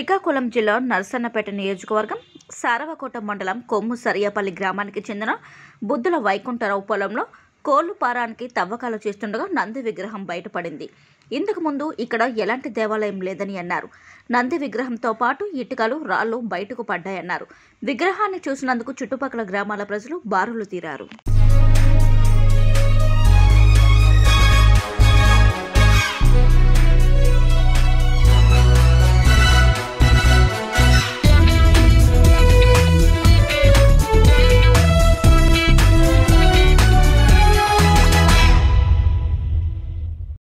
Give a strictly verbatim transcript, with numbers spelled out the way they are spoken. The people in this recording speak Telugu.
శ్రీకాకుళం జిల్లా నరసన్నపేట నియోజకవర్గం సారవకోట మండలం కొమ్ము సరియపల్లి గ్రామానికి చెందిన బుద్ధుల వైకుంఠరావు పొలంలో కోళ్లు పారానికి తవ్వకాలు చేస్తుండగా నంది విగ్రహం బయటపడింది. ఇందుకు ముందు ఇక్కడ ఎలాంటి దేవాలయం లేదని అన్నారు. నంది విగ్రహంతో పాటు ఇటుకలు, రాళ్లు బయటకు పడ్డాయన్నారు. విగ్రహాన్ని చూసినందుకు చుట్టుపక్కల గ్రామాల ప్రజలు బారులు తీరారు.